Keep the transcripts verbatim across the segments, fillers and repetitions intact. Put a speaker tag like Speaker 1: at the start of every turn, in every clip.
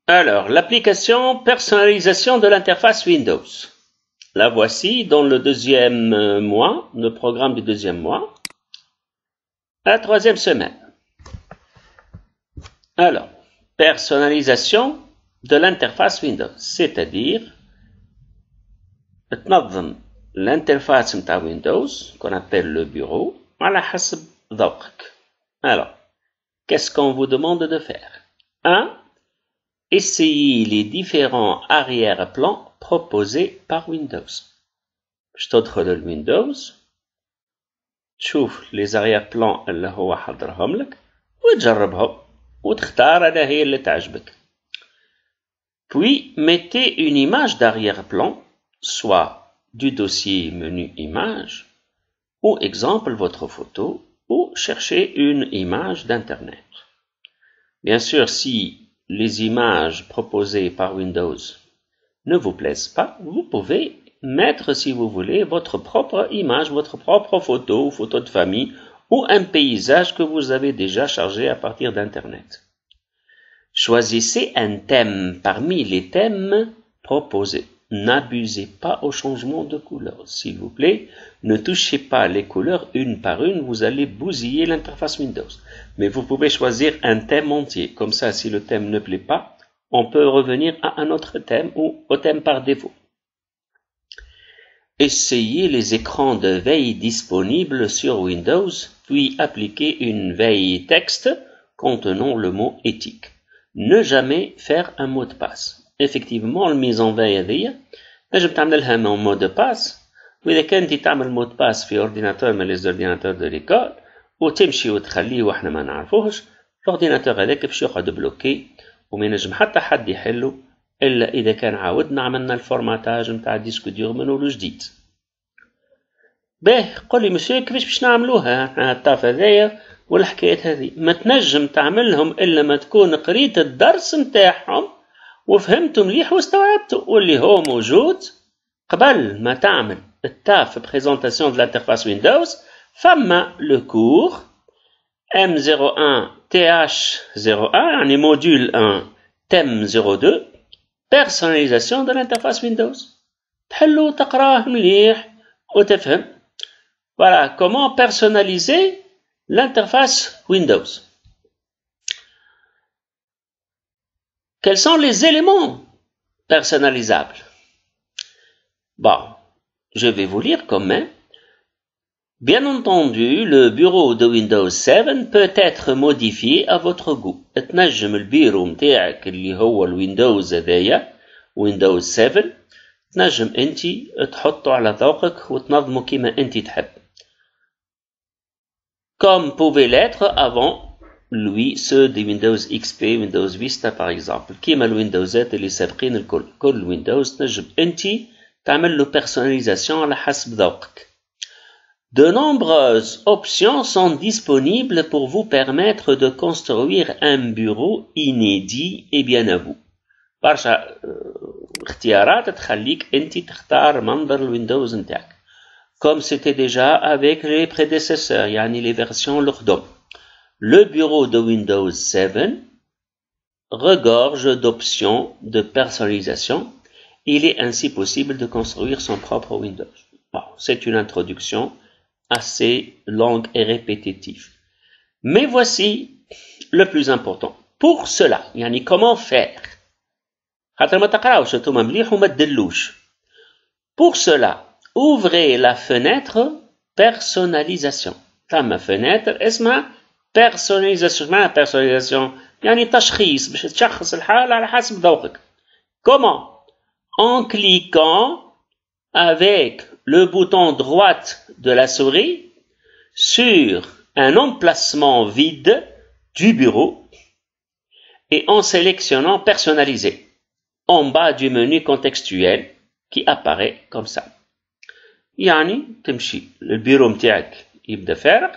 Speaker 1: Alors, l'application personnalisation de l'interface Windows. La voici dans le deuxième mois, le programme du deuxième mois, la troisième semaine. Alors, personnalisation de l'interface Windows, c'est-à-dire تنظم l'interface de Windows, qu'on appelle le bureau, على حسب ذوقك. Alors, qu'est-ce qu'on vous demande de faire? un. Essayez les différents arrière-plans proposés par Windows. Je تدخل الويندوز تشوف les arrière-plans اللي هو حضرهم لك وتجربهم وتختار أنا هي اللي تعجبك. Puis mettez une image d'arrière-plan, soit du dossier menu images, ou exemple votre photo, ou cherchez une image d'internet. Bien sûr, si les images proposées par Windows ne vous plaisent pas, vous pouvez mettre, si vous voulez, votre propre image, votre propre photo, photo de famille, ou un paysage que vous avez déjà chargé à partir d'Internet. Choisissez un thème parmi les thèmes proposés. N'abusez pas au changement de couleur, s'il vous plaît. Ne touchez pas les couleurs une par une, vous allez bousiller l'interface Windows. Mais vous pouvez choisir un thème entier. Comme ça, si le thème ne plaît pas, on peut revenir à un autre thème ou au thème par défaut. Essayez les écrans de veille disponibles sur Windows, puis appliquez une veille texte contenant le mot éthique. Ne jamais faire un mot de passe. Effectivement, mise en veille هذه تنجم تعملها من mot de passe، وإذا كنت تعمل mot de passe في ordinateur من les ordinateurs de l'école وتمشي وتخليه واحنا ما نعرفوهش، الاورديناتور هذاك باش يقعد بلوكي وما ينجم حتى حد يحله إلا إذا كان عاودنا عملنا الفورماتاج نتاع الديسك دور منو جديد. باهي قل لي مسيو كيفاش باش نعملوها احنا الطاف هذايا والحكايات هذه؟ ما تنجم تعملهم إلا ما تكون قريت الدرس نتاعهم وفهمتوا مليح واستوعبتوا، واللي هو موجود قبل ما تعمل التاف بريزونطاسيون de l'interface Windows. فما le cours M zéro un T H zéro un يعني module un thème zéro deux personnalisation de l'interface Windows. تحلو تقراه مليح وتفهم. Voilà comment personnaliser l'interface Windows. Quels sont les éléments personnalisables? Bon, je vais vous lire quand même. Bien entendu, le bureau de Windows sept peut être modifié à votre goût. تنجم البيرو متاعك اللي هو الويندوز هذايا Windows sept تنجم انت تحطه على ذوقك وتنظمه كما انت تحب. Comme pouvait l'être avant lui ceux de Windows X P, Windows Vista par exemple. كيما الويندوزات اللي سابقين الكل. كل ويندوز تنجم انت تعمل له personnalisation على حسب ذوقك. De nombreuses options sont disponibles pour vous permettre de construire un bureau inédit et bien à vous. برشا اختيارات تخليك انت تختار منظر الويندوز نتاعك. Comme c'était déjà avec les prédécesseurs, يعني les versions القدم. Le bureau de Windows sept regorge d'options de personnalisation. Il est ainsi possible de construire son propre Windows. Bon, c'est une introduction assez longue et répétitive. Mais voici le plus important. Pour cela, يعني comment faire? خاطر ما تقراوش انتوما مليح وما تدلوش. Pour cela, ouvrez la fenêtre personnalisation. ثم fenêtre اسمها personnalisation. ما personnalisation يعني تشخيص باش تشخص الحالة على حسب ذوقك. Comment? En cliquant avec le bouton droite de la souris sur un emplacement vide du bureau et en sélectionnant personnaliser en bas du menu contextuel qui apparaît comme ça. يعني تمشي البيرو متاعك يبدا فارغ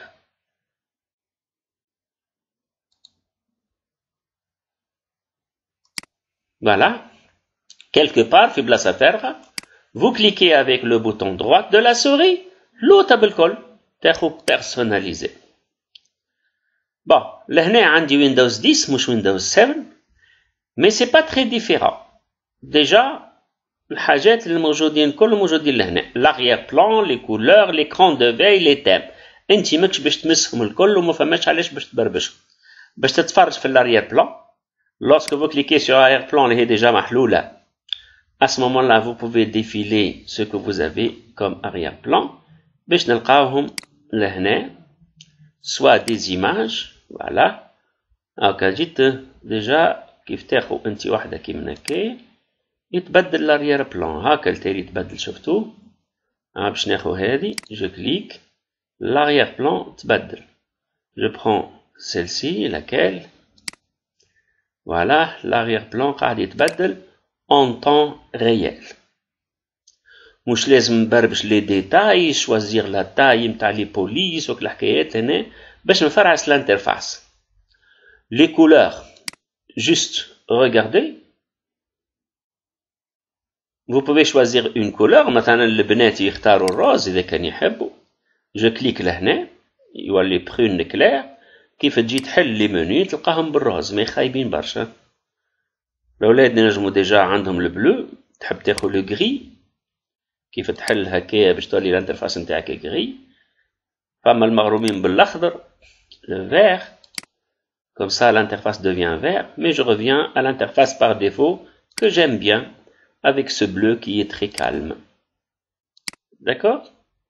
Speaker 1: voilà quelque part في بلاصة فارغة vous cliquez avec le bouton droit de la souris l'autre بالكل تاخو personnaliser. bon لهنا عندي Windows dix مش Windows sept Mais c'est pas très différent. Déjà, الحاجات اللي موجودين كل موجودين لهنا. l'arrière-plan, les couleurs, l'écran de veille, les thèmes. انت ماكش باش تمسهم الكل وما فماش علاش باش تبربشهم. باش تتفرج في l'arrière-plan. Lorsque vous cliquez sur l'arrière-plan اللي هي déjà محلولة. À ce moment-là, vous pouvez défiler ce que vous avez comme arrière-plan. باش نلقاوهم لهنا. Soit des images, voilà. هاكا جيت ديجا كيف تاخو انت واحدة كيما هكا يتبدل لاريير بلان هاكا التالي يتبدل شفتو ها باش ناخو هادي جو كليك لاريير بلان تبدل جو برون سيلسي لاكال فوالا لاريير بلان قاعد يتبدل اون طون ريال مش لازم نبربش لي ديتاي شوازير لا تاي نتاع لي بوليس وكل الحكايات هنا باش نفرعس الانترفاس. Les couleurs, juste regardez. Vous pouvez choisir une couleur. مثلا البنات يختاروا الروز إذا كان يحبوا. Je clique لهنا يولي برون كلير. كيف تجي تحل لي منيو تلقاهم بالروز ما خايبين برشا. الأولاد نجموا ديجا عندهم البلو تحب تاخذ لو غري. كيف تحل هكايا باش تولي الانترفاس نتاعك غري. فما المغرومين بالأخضر. Le vert. Comme ça, l'interface devient vert, mais je reviens à l'interface par défaut que j'aime bien avec ce bleu qui est très calme. D'accord?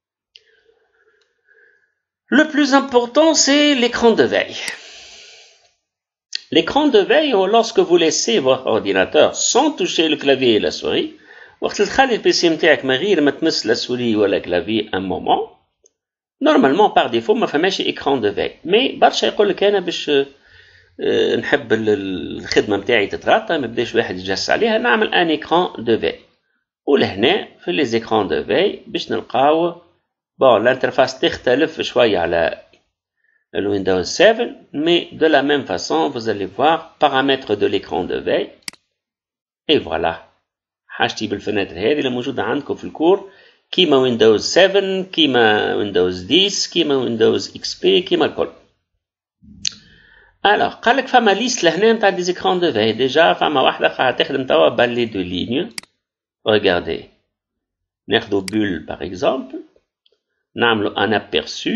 Speaker 1: Le plus important, c'est l'écran de veille. L'écran de veille, lorsque vous laissez votre ordinateur sans toucher le clavier et la souris, وقت تخلي البيسي متاعك من غير ما تمس la souris ولا clavier un moment, normalement par défaut ما فماش écran de veille. Mais برشا يقول لك أنا باش نحب الخدمة متاعي تتغطى ما بداش واحد يجلس عليها نعمل ان ايكران دو في ولهنا في لي زيكران دو في باش نلقاو بون الانترفاس تختلف شوية على الويندوز سبعة mais de la même façon vous allez voir paramètres de l'écran de veille et voilà حاجتي بالفناتر هذه اللي موجودة عندكم في الكور كيما ويندوز سبعة كيما ويندوز عشرة كيما ويندوز اكس بي كيما الكل. Alors, قال لك فما ليست لهنا نتاع دي زيكران دو في ديجا فما واحدة قاعدة تخدم توا بالي دو لينيو. Regardez. ناخدو بول par exemple. نعملو ان aperçu.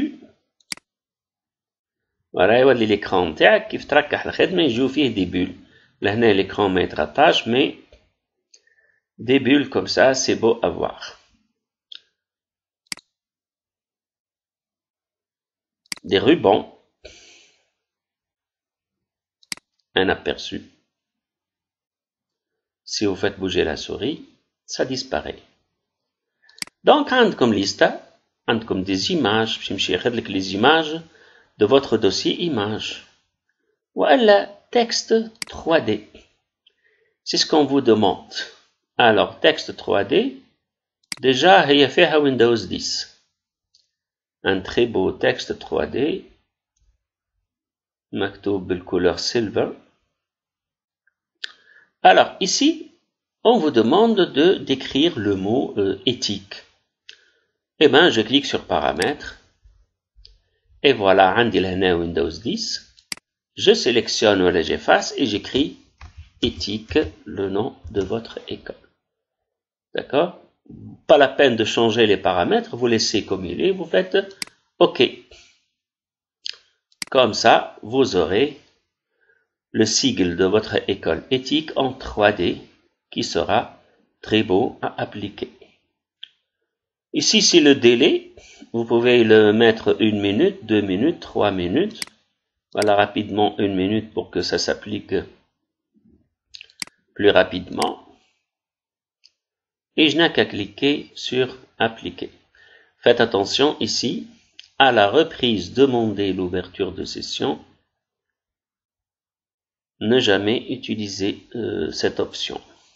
Speaker 1: voilà يولي l'écran نتاعك كيف تركح الخدمة يجيو فيه دي بول. لهنا l'écran ما يتغطاش mais des bulles comme ça c'est beau à voir. Des rubans. Un aperçu. Si vous faites bouger la souris, ça disparaît. Donc, عندكم lista, عندكم des images, باش يمشي ياخذ لك les images de votre dossier images. وإلا texte trois D. C'est ce qu'on vous demande. Alors, texte trois D, déjà هي فيها Windows dix. Un très beau texte trois D. مكتوب بالcouleur silver. Alors ici, on vous demande de d'écrire le mot euh, éthique. Eh bien, je clique sur paramètres. Et voilà, عندي لهنا Windows dix. Je sélectionne voilà, j'efface et j'écris éthique, le nom de votre école. D'accord? Pas la peine de changer les paramètres, vous laissez comme il est, vous faites OK. Comme ça, vous aurez le sigle de votre école éthique en trois D qui sera très beau à appliquer. Ici, c'est le délai. Vous pouvez le mettre une minute, deux minutes, trois minutes. Voilà rapidement une minute pour que ça s'applique plus rapidement. Et je n'ai qu'à cliquer sur appliquer. Faites attention ici. À la reprise, demandez l'ouverture de session. Ne jamais utiliser euh, cette option.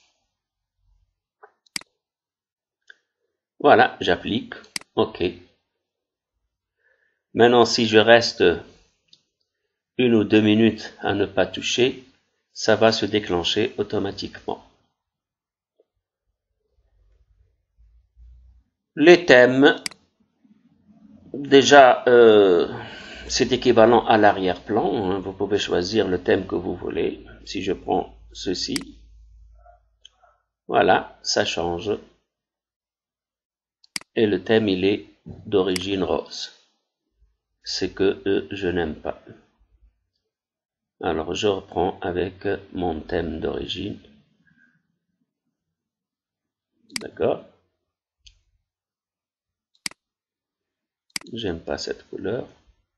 Speaker 1: Voilà, j'applique. OK. Maintenant, si je reste une ou deux minutes à ne pas toucher, ça va se déclencher automatiquement. Les thèmes. Déjà, euh, c'est équivalent à l'arrière-plan. Hein. Vous pouvez choisir le thème que vous voulez. Si je prends ceci. Voilà, ça change. Et le thème, il est d'origine rose. C'est que euh, je n'aime pas. Alors, je reprends avec mon thème d'origine. D'accord. J'aime pas cette couleur.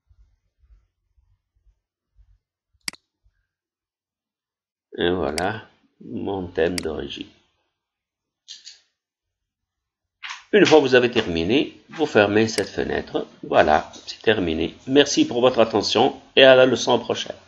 Speaker 1: Et voilà mon thème d'origine. Une fois que vous avez terminé, vous fermez cette fenêtre. Voilà, c'est terminé. Merci pour votre attention et à la leçon prochaine.